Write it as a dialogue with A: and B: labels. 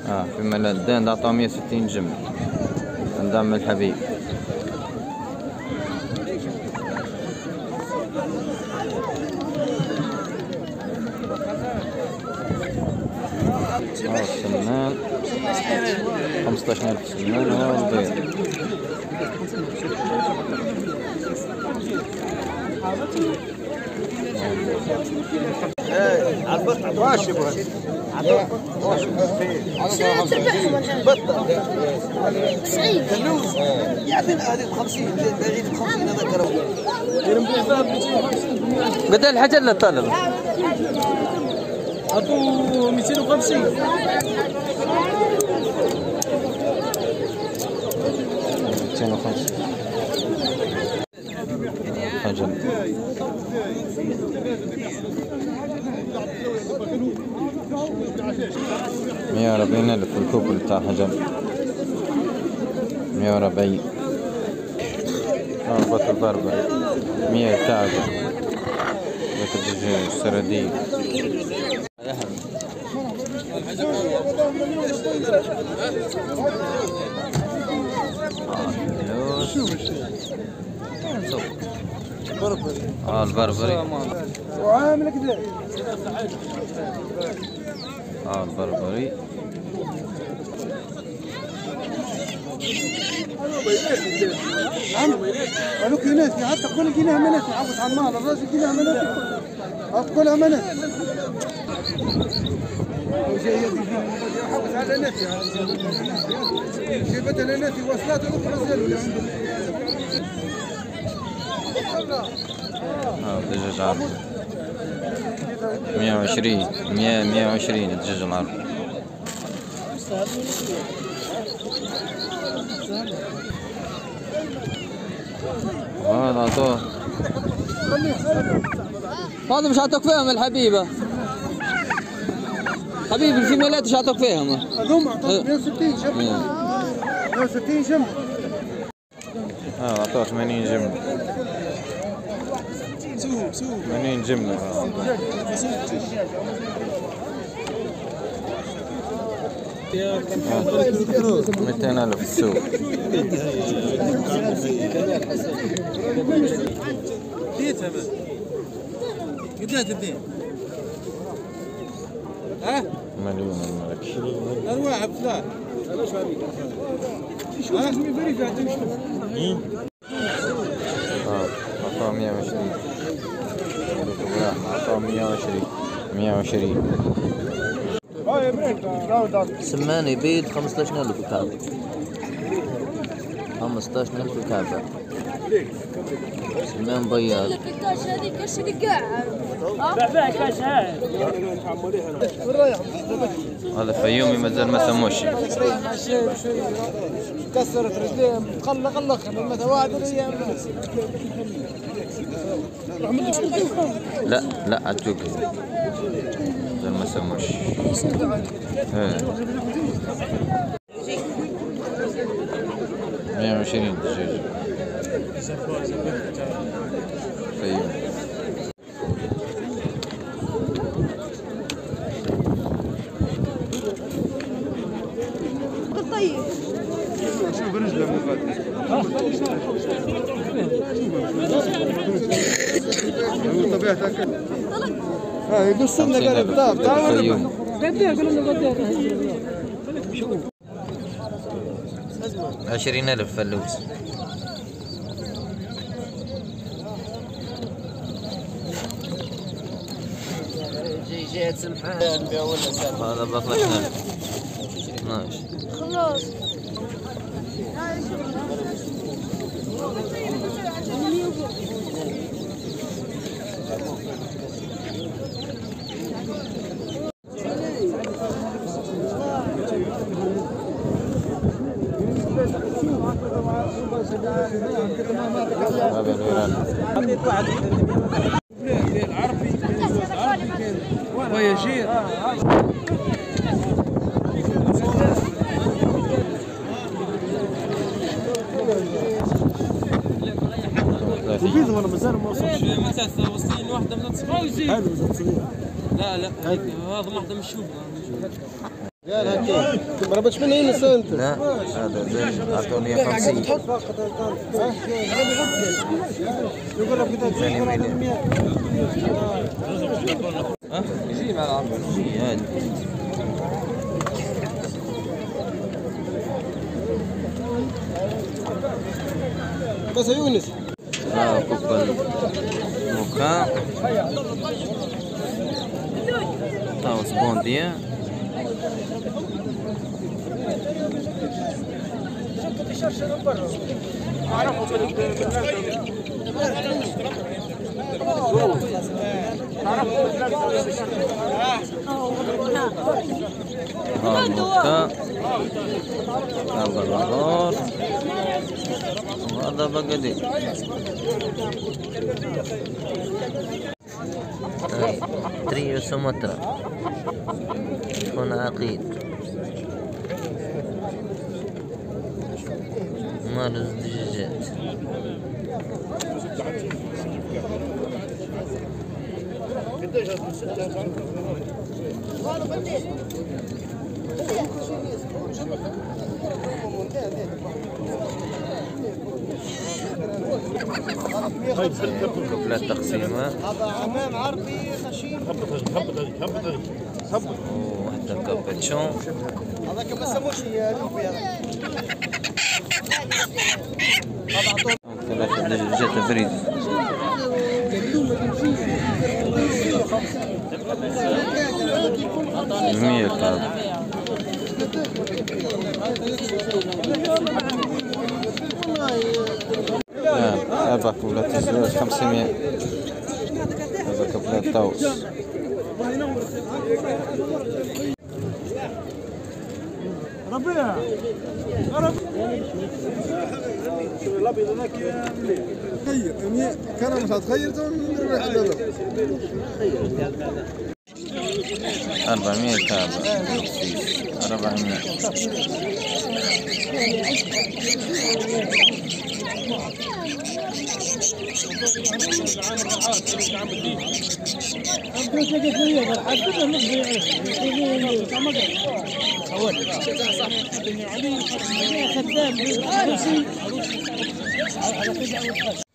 A: في ملدان عطاو 160 جمل. ندعم الحبيب. السمان 15,000 سمان. والبيض
B: عرفت واش يبغى واش بطه 90 كلوز يعطينا هذه ب 50 باغي ب 50 هذاك
A: قد الحاجه اللي طالب
C: عطوه 250
A: حجر 140,000 الكوكل تاع حجر 140. بط البربري 100 تعجة. بط الدجاج السردين البربري
B: وعامل كذا
A: البربري
B: قالوا كناسي حتى كل جنيه مناسي حافظ على المال الراجل جنيه مناسي كلها مناسي حافظ على ناسي جيبت على ناسي وصلات اخرى زالوا اللي عندهم
A: دجاج عربي 120 الدجاج العربي. هذا عطوه هذا مش عطوك فيهم الحبيبة حبيبي الفيميلات مش عطوك فيهم
B: هذوم عطوك 160 جمل 160 جمل
A: عطوه 80 جمل 80 جملة 200,000 السوق.
B: قديش تبدين؟
A: مليون الملك.
B: أرواح بثلاث.
A: عطاه 120. عطاه 120. سمان بيض 15,000 الكعبة 15,000 الكعبة. سمان بياض هذا فيومي مازال ما سموش.
B: كسرت رجليه قلق المتواعد الايام.
A: لا عتوقي مازال ما سموش. 120 دجاج فيوم.
B: طيب شوف رجله من بعد طبيعتها كذا يقصنا قال تعال
A: 20,000 فلوس.
D: جيت سمحان
A: هذا ب 12,000 12
D: خلاص
A: هذا الإيراني
C: العربي ويجير
B: الفيزا وانا مازال ما وصلتش.
C: مسافة وصلين واحدة من الصغار.
B: هذا مازال صغير.
C: لا هذا واحدة من الشوب.
B: ما ربطش مني يونس انت.
A: لا هذا زين اعطوني 50.
B: يقول لك
A: ثاني مليون. ها؟
C: يجي مع العربي.
A: يجي هادي.
B: بس يا يونس.
A: كوبا الموكا. طاوس بونديا. الموكا. هذا الغار. وهذا بقدي. تريو سومترا. هنا عقيد. مارز دجاجات. كبلات تقسيمة.
B: امام عربي خشيم.
A: وحتى كابتشون.
B: هذاك ما سموش
A: ثلاثة دجاجات فريد. مية كاب. أربع كبلات الزواج 500. هذا كبلات طاووس.
B: ربيع الابيض هذاك خير كان مش هتخير
A: 400 كاب. 400.